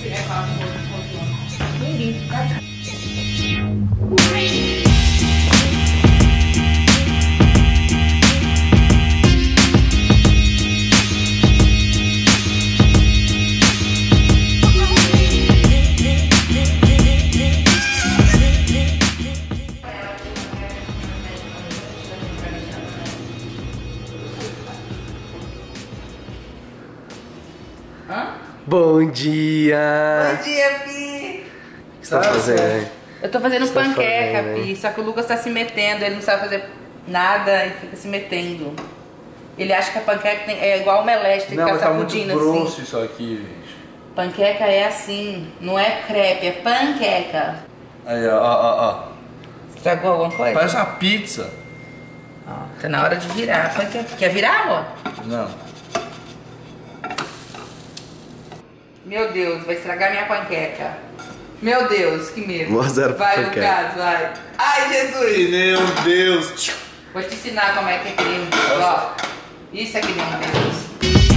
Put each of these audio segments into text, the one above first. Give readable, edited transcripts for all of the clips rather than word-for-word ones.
Bom dia! Bom dia, Pi! O que você tá fazendo? Eu tô fazendo panqueca, Pi, só que o Lucas tá se metendo, ele não sabe fazer nada e fica se metendo. Ele acha que a panqueca é igual omelete, tem que ficar sacudindo assim. Não, tá muito grosso isso aqui, gente. Panqueca é assim, não é crepe, é panqueca. Aí, ó. Estragou alguma coisa? Parece uma pizza. Ó, tá na hora de virar a panqueca. Quer virar, amor? Não. Meu Deus, vai estragar minha panqueca. Meu Deus, que medo. Mostra vai, panqueca. Lucas, vai. Ai, Jesus. Meu Deus. Vou te ensinar como é que é creme. Ó, isso é creme, Deus.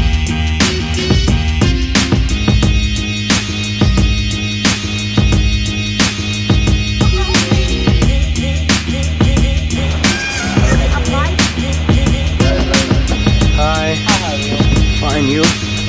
Hi. Fine, you?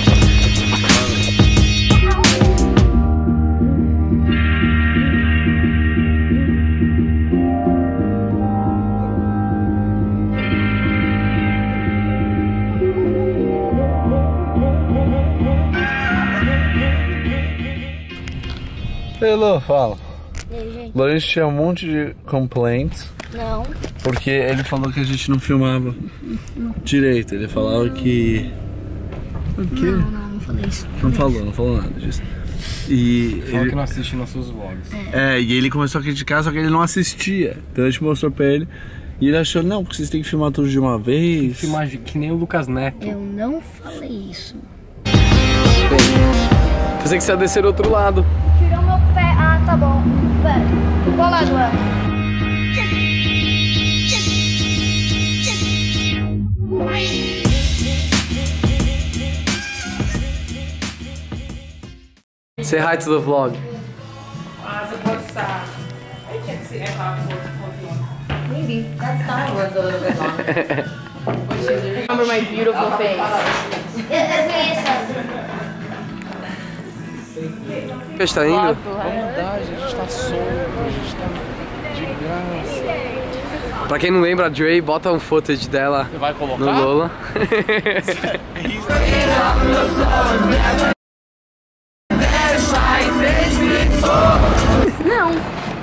Hello, fala. E aí, gente? Larissa tinha um monte de complaints. Não. Porque ele falou que a gente não filmava direito. Ele falava que... O quê? Não falei isso. Não falou nada disso. E Falou ele... que não assiste nossos vlogs. E ele começou a criticar, só que ele não assistia. Então a gente mostrou pra ele. E ele achou, não, porque vocês têm que filmar tudo de uma vez. Filmar que nem o Lucas Neto. Eu não falei isso. Pensei que você ia descer do outro lado. Tirou meu pé. Ah, tá bom. Pera. Qual lado é? Say hi to the vlog. Você pode estar. I can't see if I'm maybe. That's not was a little bit longer. Remember my beautiful face. A gente tá indo? Vamos dar, gente. A gente tá solto. A gente tá de graça. Pra quem não lembra, a Dre bota um footage dela no Lola. Não.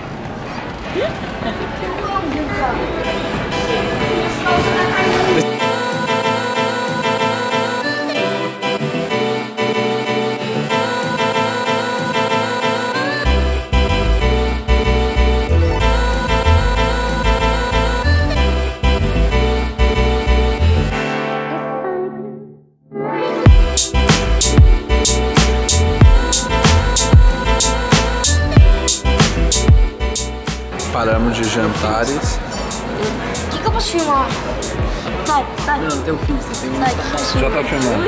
Paramos de jantares. O que eu posso filmar? Sai. Não, tem um fim, você tem um... Sai. Já tá filmando.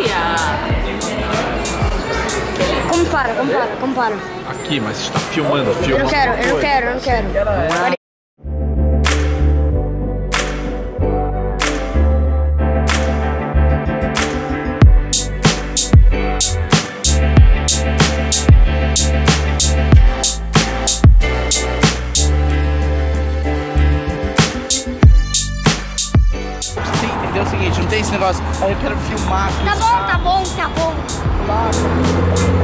Compara. Aqui, mas você tá filmando. Eu não quero. entender o seguinte, não tem esse negócio, eu quero filmar. Tá bom. Claro.